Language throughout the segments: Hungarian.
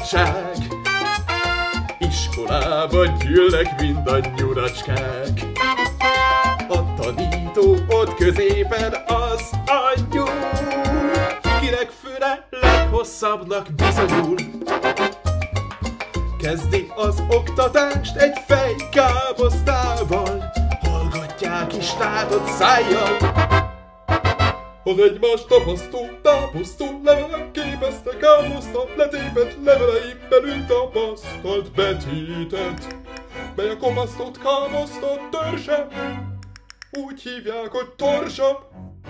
mulatság. Iskolába gyűlnek mind a nyuracskák. A tanító ott középen az a nyúl, kinek füle leghosszabbnak bizonyul. Kezdi az oktatást egy fejkáposztával, hallgatják is tátott szájjal. Az egymást táposztó levelek képezte káposzta, letépett leveleimben ül tapasztalt betétet, mely a kopasztott káposzta törse, úgy hívják, hogy torsa.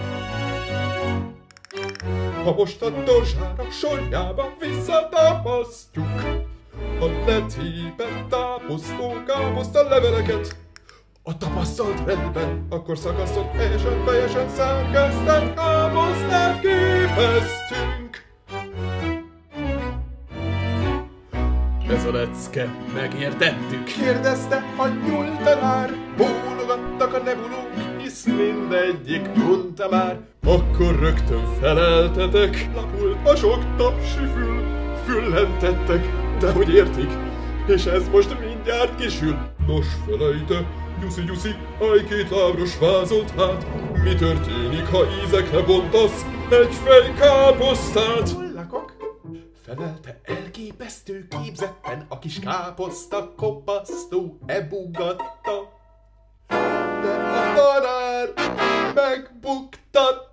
Ha most a torsára sorjába visszatapasztjuk a letépett táposztó káposzta leveleket, a tapasztalt rendben, akkor szakasztott helyesen, fejesen szerkesztett káposztát képeztünk. Ez a lecke, megértettük? Kérdezte a nyúltanár, bólogattak a nebulók, hisz mindegyik mondta már. Akkor rögtön feleltetek, lapult a sok tapsi fül, füllentettek, de hogy értik, és ez most mindjárt kisül. Nos, felejte, Gyuszi, aj két lábros vázolt hát, mi történik, ha ízekre bontasz egy fejkáposztát? Hol lakok? Felelte elképesztő képzetten a kis káposzta kopasztó ebugatta. De a tanár megbuktatta.